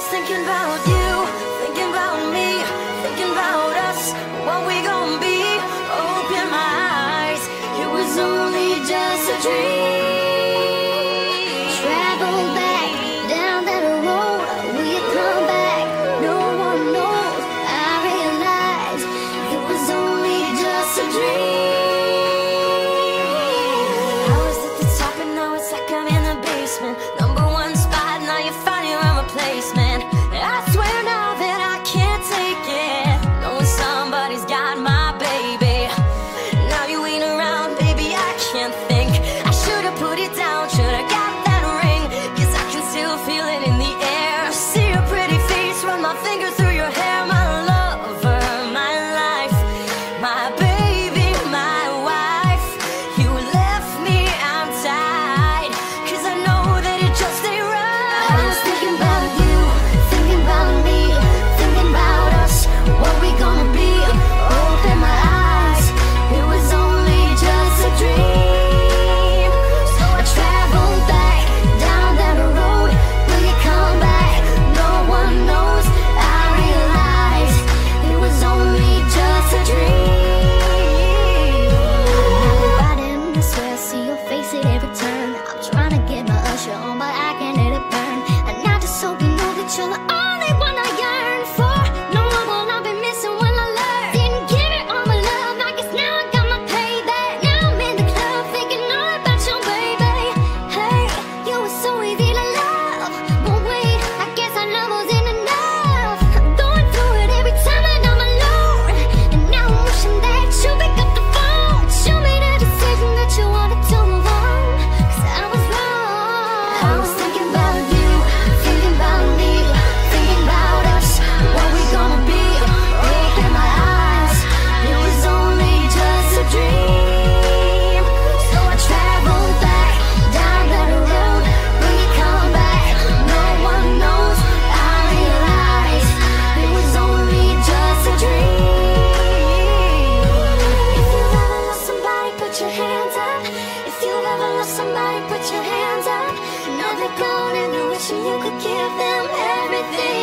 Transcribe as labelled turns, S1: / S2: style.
S1: thinking about you, thinking about me, thinking about us, what we gon' be. Open my eyes, it was only just a dream.
S2: Travel back down that road, will you come back? No one knows. I realize it was only just a dream.
S1: I was at the top and now it's like I'm in the basement. Number one spot, now you found your own replacement. I swear now that I can't take it, knowing somebody's got my baby. Now you ain't around, baby, I can't think. I should've put it down, should've got that ring, 'cause I can still feel it in the air. See your pretty face, run my fingers through your hair. My lover, my life, my baby, my wife. You left me, I'm tied, 'cause I know that it just ain't right.
S2: I was thinking about you, thinking about me, thinking about us, what we gonna be. Open my eyes, it was only just a dream. So I traveled back down that road, will you come back? No one knows. I realized it was only just a dream. Now we're riding, I swear I see your face at every turn. I'm trying to get my usher on, but I can't let it burn. And I just hope you know that you're the only one I yearn for. No one will I be missing when I learn. Didn't give it all my love, I guess now I got my payback. Now I'm in the club thinking all about your baby. Hey, you were so easy to love, but wait, I guess our love wasn't enough. I'm going through it every time that I'm alone, and now I'm wishing that you pick up the phone. Show me the decision that you wanted to move on, 'cause I was wrong. I was thinking about you, thinking about me, thinking about us, what we gonna be. Open my eyes, it was only just a dream. So I traveled back down that road, will you come back? No one knows. I realized it was only just a dream. If you've ever lost somebody, put your hands up. If you've ever lost somebody, put your hands up. Now they're gone and you're wishing you could give them everything.